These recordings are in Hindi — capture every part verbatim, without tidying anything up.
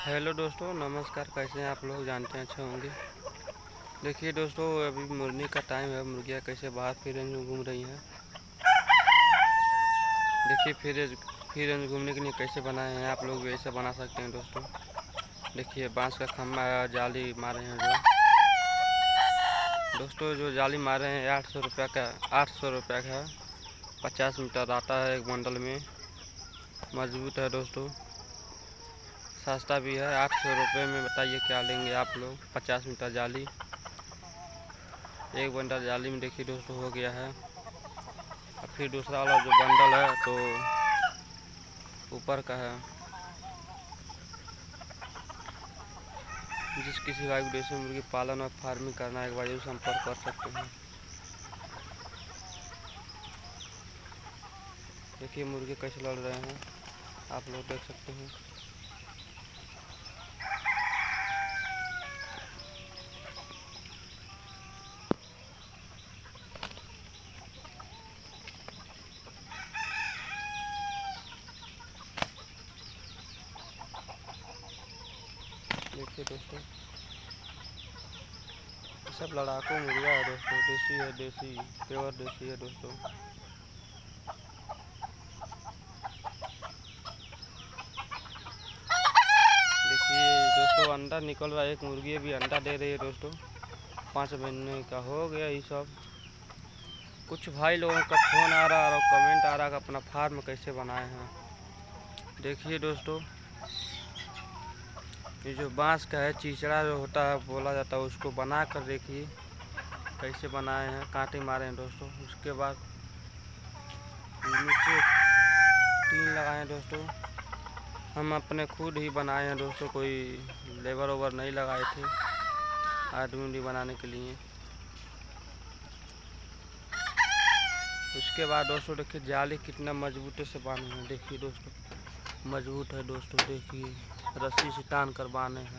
हेलो दोस्तों, नमस्कार। कैसे हैं आप लोग? जानते हैं अच्छे होंगे। देखिए दोस्तों, अभी मुर्गी का टाइम है। मुर्गियाँ कैसे बाहर फ्री रेंज में घूम रही हैं। देखिए फ्री रेंज फ्री रेंज घूमने के लिए कैसे बनाए हैं। आप लोग भी ऐसे बना सकते हैं दोस्तों। देखिए बांस का खम्भा जाली मारे हैं जो दोस्तों जो जाली मारे हैं आठ सौ रुपया का आठ सौ रुपया का है। पचास मीटर आता है एक बंडल में। मजबूत है दोस्तों, सस्ता भी है। आठ सौ रुपये में बताइए क्या लेंगे आप लोग। पचास मीटर जाली एक बंडल जाली में देखिए दोस्तों हो गया है। और फिर दूसरा वाला जो बंडल है तो ऊपर का है। जिस किसी भाई को देसी मुर्गी पालन और फार्मिंग करना है एक बार संपर्क कर सकते हैं। देखिए मुर्गे कैसे लड़ रहे हैं, आप लोग देख सकते हैं। देखिए दोस्तों सब लड़ाकू मुर्गा है दोस्तों। देसी है, देसी प्योर देसी है दोस्तों। देखिए दोस्तों अंडा निकल रहा है। एक मुर्गी भी अंडा दे रही है दोस्तों। पाँच महीने का हो गया ये सब। कुछ भाई लोगों का फ़ोन आ रहा है और कमेंट आ रहा है कि अपना फार्म कैसे बनाए हैं। देखिए दोस्तों ये जो बांस का है चीचड़ा जो होता है बोला जाता है, उसको बना कर देखिए कैसे बनाए हैं। कांटे मारे हैं दोस्तों। उसके बाद नीचे टीन लगाए हैं दोस्तों। हम अपने खुद ही बनाए हैं दोस्तों, कोई लेबर ओवर नहीं लगाए थे आदमी भी बनाने के लिए। उसके बाद दोस्तों देखिए जाली कितना मजबूती से बांधे हैं। देखिए दोस्तों मजबूत है दोस्तों। देखिए रस्सी से टान कर बांधे हैं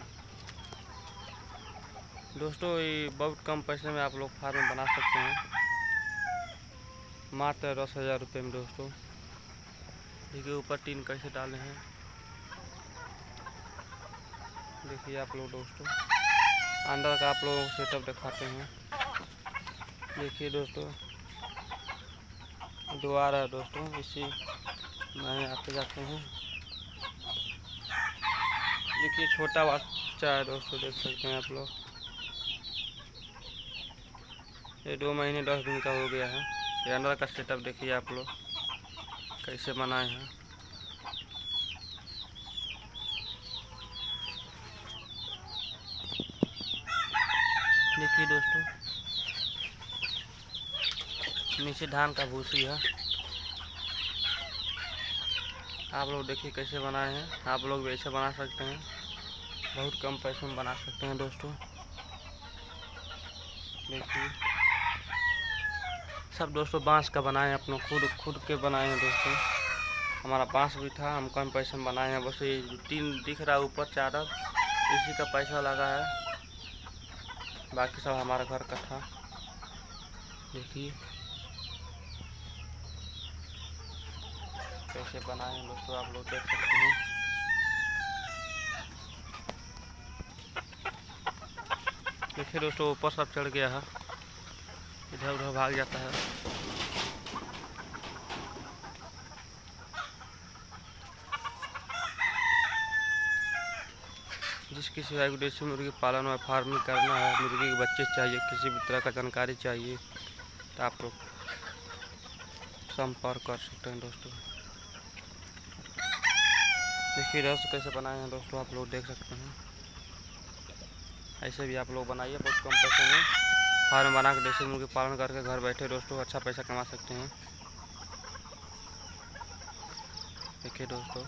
दोस्तों। ये बहुत कम पैसे में आप लोग फार्म बना सकते हैं, मात्र दस हज़ार रुपये में दोस्तों। देखिए ऊपर टीन कैसे डाले हैं। देखिए आप लोग दोस्तों अंदर का आप लोगों को सेटअप दिखाते हैं। देखिए दोस्तों द्वार है दोस्तों, इसी में आते जाते हैं। देखिए छोटा बच्चा है दोस्तों, देख सकते हैं आप लोग। ये दो महीने दस दिन का हो गया है। ये अंदर का सेटअप देखिए आप लोग कैसे बनाए हैं। देखिए दोस्तों नीचे धान का भूसी है। आप लोग देखिए कैसे बनाए हैं। आप लोग भी ऐसे बना सकते हैं, बहुत कम पैसों में बना सकते हैं दोस्तों। देखिए सब दोस्तों बांस का बनाए हैं, अपना खुद खुद के बनाए हैं दोस्तों। हमारा बांस भी था, हम कम पैसे में बनाए हैं। बस ये टीन दिख रहा है ऊपर चादर, इसी का पैसा लगा है, बाकी सब हमारा घर का था। देखिए कैसे बनाए हैं दोस्तों, आप लोग देख सकते हैं। देखिए दोस्तों ऊपर सब चढ़ गया है, इधर उधर भाग जाता है। जिस किसी भाई को देसी मुर्गी पालन और फार्मिंग करना है, मुर्गी के बच्चे चाहिए, किसी भी तरह का जानकारी चाहिए तो आप लोग संपर्क कर सकते हैं दोस्तों। देखिए रस कैसे बनाए हैं दोस्तों, आप लोग देख सकते हैं। ऐसे भी आप लोग बनाइए, बहुत कम पैसे में फार्म बना के देसी मुर्गी पालन करके घर बैठे दोस्तों अच्छा पैसा कमा सकते हैं। देखिए दोस्तों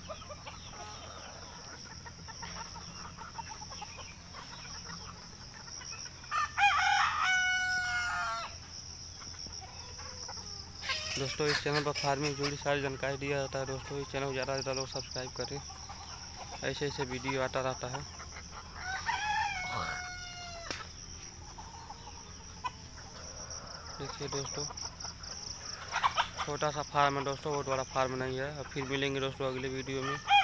दोस्तों इस चैनल पर फार्मिंग जुड़ी सारी जानकारी दिया जाता है दोस्तों। इस चैनल को ज़्यादा से ज़्यादा लोग सब्सक्राइब करें, ऐसे ऐसे वीडियो आता रहता है। देखिए दोस्तों छोटा सा फार्म है दोस्तों, बहुत बड़ा फार्म नहीं है। और फिर मिलेंगे दोस्तों अगले वीडियो में।